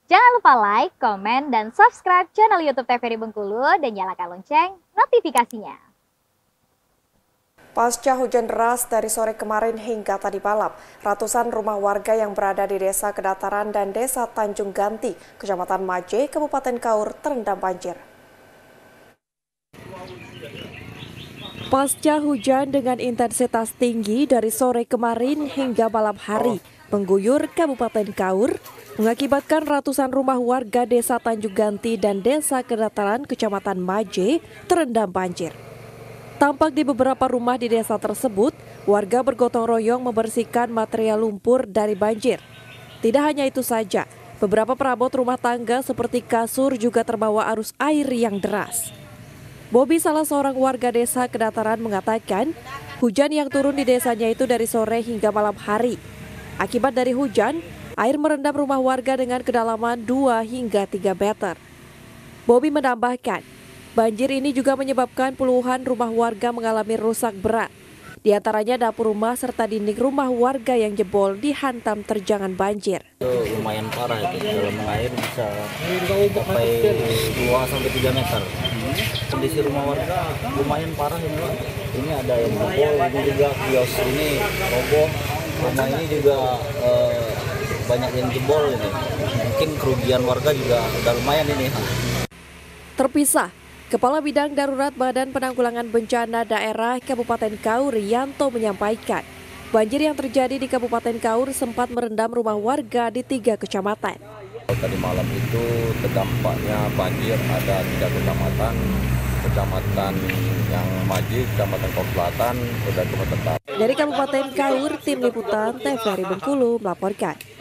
Jangan lupa like, komen, dan subscribe channel YouTube TVRI Bengkulu dan nyalakan lonceng notifikasinya. Pasca hujan deras dari sore kemarin hingga tadi malam, ratusan rumah warga yang berada di Desa Kedataran dan Desa Tanjung Ganti, Kecamatan Maje, Kabupaten Kaur terendam banjir. Pasca hujan dengan intensitas tinggi dari sore kemarin hingga malam hari mengguyur Kabupaten Kaur, mengakibatkan ratusan rumah warga Desa Tanjung Ganti dan Desa Kedataran Kecamatan Maje terendam banjir. Tampak di beberapa rumah di desa tersebut, warga bergotong royong membersihkan material lumpur dari banjir. Tidak hanya itu saja, beberapa perabot rumah tangga seperti kasur juga terbawa arus air yang deras. Bobi, salah seorang warga Desa Kedataran, mengatakan hujan yang turun di desanya itu dari sore hingga malam hari. Akibat dari hujan, air merendam rumah warga dengan kedalaman 2 hingga 3 meter. Bobi menambahkan, banjir ini juga menyebabkan puluhan rumah warga mengalami rusak berat. Di antaranya dapur rumah serta dinding rumah warga yang jebol dihantam terjangan banjir. Lumayan parah itu, dalam air bisa sampai 2-3 meter. Kondisi rumah warga lumayan parah ini, Pak. Ini ada yang jebol, ini juga kios ini roboh. Rumah ini juga banyak yang jebol ini. Mungkin kerugian warga juga udah lumayan ini. Terpisah, Kepala Bidang Darurat Badan Penanggulangan Bencana Daerah Kabupaten Kaur, Yanto, menyampaikan banjir yang terjadi di Kabupaten Kaur sempat merendam rumah warga di 3 kecamatan. Tadi malam itu terdampaknya banjir ada 3 kecamatan, kecamatan yang Maje, Kecamatan Kaur Selatan, dan Kabupaten Kaur. Dari Kabupaten Kaur, tim liputan TVRI Bengkulu melaporkan.